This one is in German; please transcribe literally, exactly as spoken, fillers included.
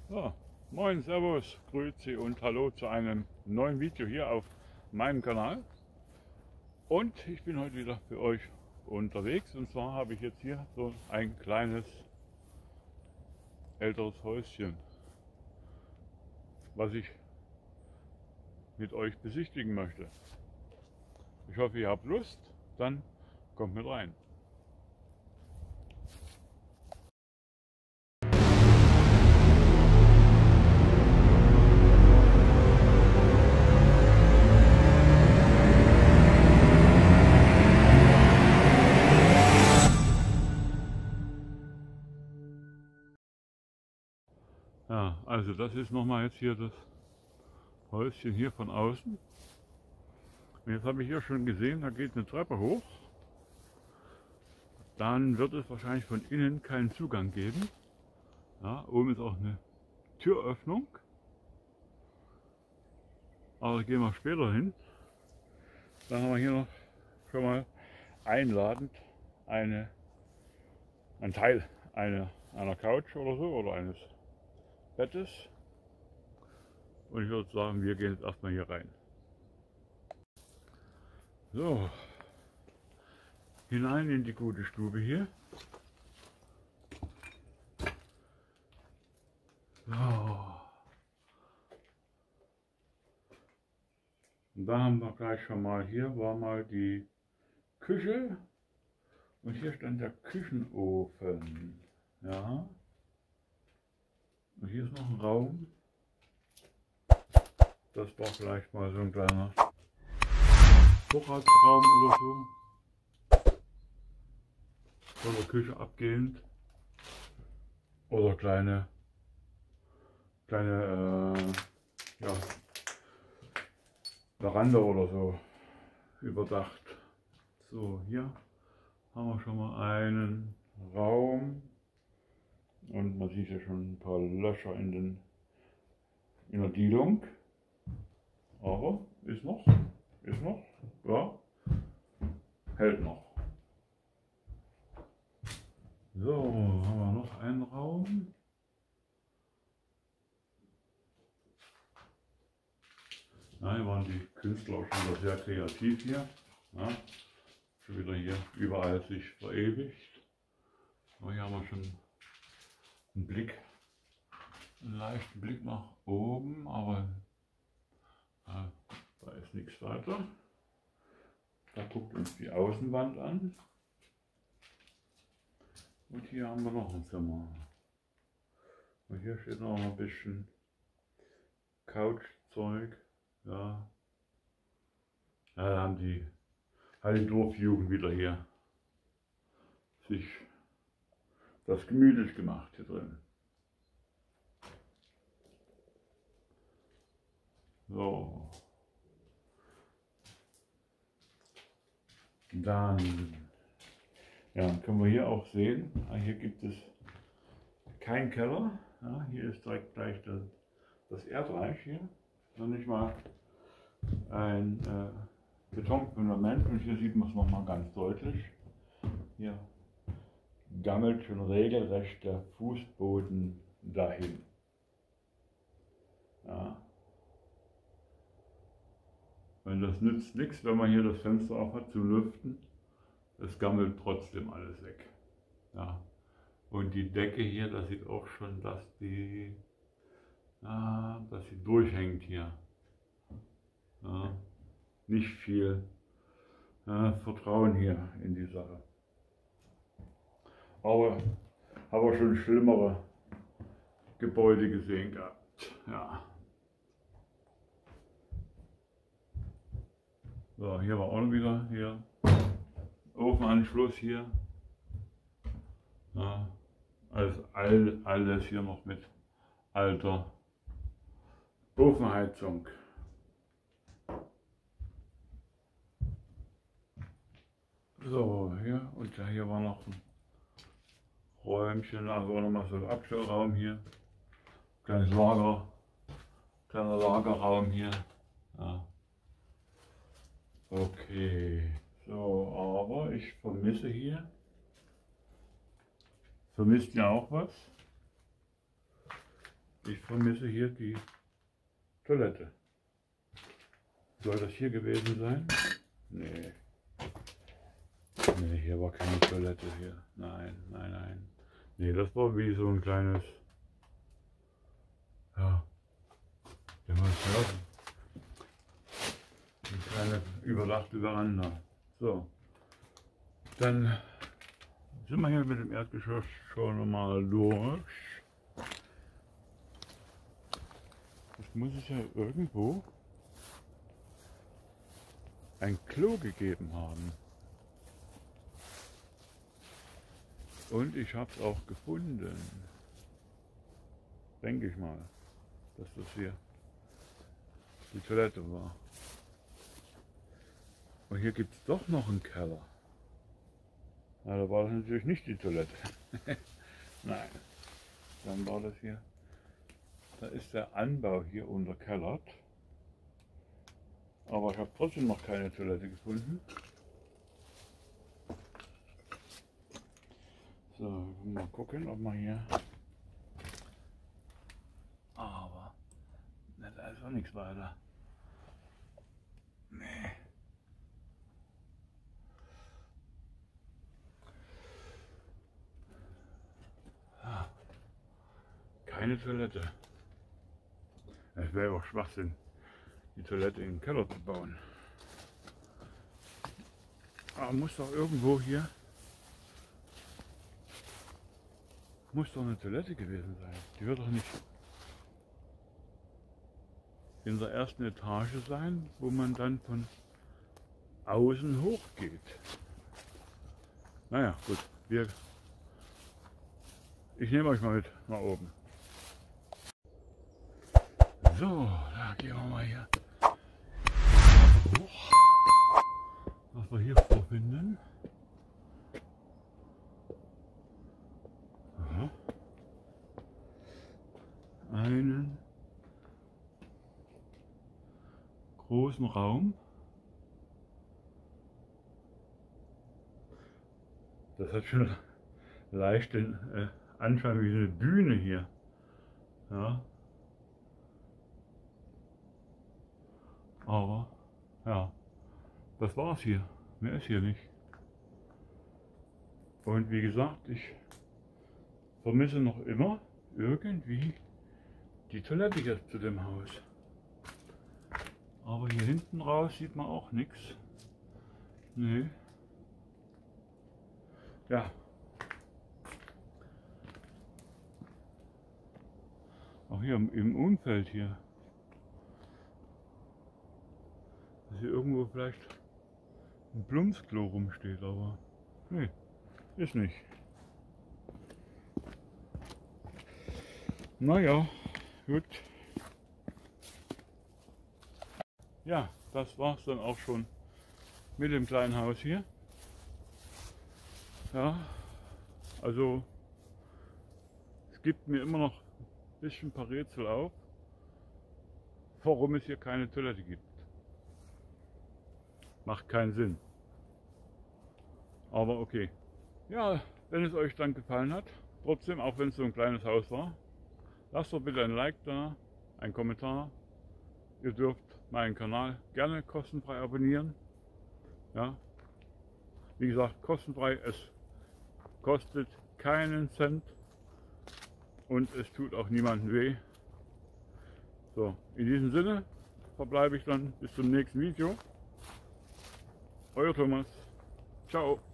Ja, moin, servus, grüezi und hallo zu einem neuen Video hier auf meinem Kanal. Und ich bin heute wieder für euch unterwegs. Und zwar habe ich jetzt hier so ein kleines älteres Häuschen, was ich mit euch besichtigen möchte. Ich hoffe, ihr habt Lust, dann kommt mit rein. Ja, also das ist nochmal jetzt hier das Häuschen hier von außen. Und jetzt habe ich hier schon gesehen, da geht eine Treppe hoch. Dann wird es wahrscheinlich von innen keinen Zugang geben. Ja, oben ist auch eine Türöffnung. Aber da gehen wir später hin. Dann haben wir hier noch schon mal einladend eine, ein Teil einer, einer Couch oder so oder eines Bettes. Und ich würde sagen, wir gehen jetzt erstmal hier rein. So, hinein in die gute Stube hier. So. Und da haben wir gleich schon mal, hier war mal die Küche und hier stand der Küchenofen. Ja. Und hier ist noch ein Raum. Das war vielleicht mal so ein kleiner Vorratsraum oder so. Von der Küche abgehend. Oder kleine, kleine äh, ja, Veranda oder so überdacht. So, hier haben wir schon mal einen Raum. Und man sieht ja schon ein paar Löcher in, den, in der Dielung. Aber ist noch, ist noch, ja, hält noch. So, haben wir noch einen Raum. Nein, waren die Künstler auch schon wieder sehr kreativ hier. Ja, schon wieder hier überall sich verewigt. Aber hier haben wir schon einen Blick, einen leichten Blick nach oben, aber ja, da ist nichts weiter. Da guckt uns die Außenwand an. Und hier haben wir noch ein Zimmer. Und hier steht noch ein bisschen Couchzeug. Ja. Ja, da haben die, hat die Dorfjugend wieder hier sich das gemütlich gemacht hier drin. So. Dann ja, können wir hier auch sehen, hier gibt es keinen Keller. Ja, hier ist direkt gleich das, das Erdreich hier. Noch nicht mal ein äh, Betonfundament und hier sieht man es nochmal ganz deutlich. Hier gammelt schon regelrecht der Fußboden dahin. Ja. Und das nützt nichts, wenn man hier das Fenster auf hat zum Lüften. Es gammelt trotzdem alles weg. Ja. Und die Decke hier, da sieht auch schon, dass die, ja, dass sie durchhängt hier. Ja. Nicht viel ja, Vertrauen hier in die Sache. Aber habe schon schlimmere Gebäude gesehen gehabt. Ja. So, hier war auch noch wieder hier Ofenanschluss hier. Ja, also all, alles hier noch mit alter Ofenheizung. So, hier und hier war noch ein Räumchen, also auch nochmal so ein Abstellraum hier. Kleines Lager, kleiner Lagerraum hier. Ja. Okay, so, aber ich vermisse hier. Vermisst ihr auch was? ich vermisse hier die Toilette. Soll das hier gewesen sein? Nee. Nee, hier war keine Toilette hier. Nein, nein, nein. Nee, das war wie so ein kleines, ja, wenn man es hört, eine kleine überdachte Veranda. So, dann sind wir hier mit dem Erdgeschoss schon mal durch. Jetzt muss es ja irgendwo ein Klo gegeben haben. Und ich habe es auch gefunden. Denke ich mal, dass das hier die Toilette war. Und hier gibt es doch noch einen Keller. Na, da war das natürlich nicht die Toilette. Nein, dann war das hier. Da ist der Anbau hier unterkellert. Aber ich habe trotzdem noch keine Toilette gefunden. So, mal gucken, ob man hier. Aber ne, da ist auch nichts weiter. Nee. Ah, keine Toilette. Es wäre auch Schwachsinn, die Toilette in den Keller zu bauen. Aber muss doch irgendwo hier. Muss doch eine Toilette gewesen sein. Die wird doch nicht in der ersten Etage sein, wo man dann von außen hochgeht. Naja, gut. Wir, ich nehme euch mal mit nach oben. So, da gehen wir mal hier hoch. Was wir hier vorfinden. Einen großen Raum. Das hat schon leicht den äh, Anschein wie eine Bühne hier. Ja. Aber ja, das war's hier. Mehr ist hier nicht. Und wie gesagt, ich vermisse noch immer irgendwie die Toilette jetzt zu dem Haus. Aber hier hinten raus sieht man auch nichts. Nee. Ja. Auch hier im, im Umfeld hier. Dass hier irgendwo vielleicht ein Plumpsklo rumsteht, aber nee, ist nicht. Naja, gut. Ja, das war's dann auch schon mit dem kleinen Haus hier. Ja, also es gibt mir immer noch ein bisschen ein paar Rätsel auf, warum es hier keine Toilette gibt. Macht keinen Sinn. Aber okay. Ja, wenn es euch dann gefallen hat, trotzdem, auch wenn es so ein kleines Haus war, lasst doch bitte ein Like da, einen Kommentar. Ihr dürft meinen Kanal gerne kostenfrei abonnieren. Ja, wie gesagt, kostenfrei. Es kostet keinen Cent und es tut auch niemandem weh. So, in diesem Sinne verbleibe ich dann bis zum nächsten Video. Euer Thomas. Ciao.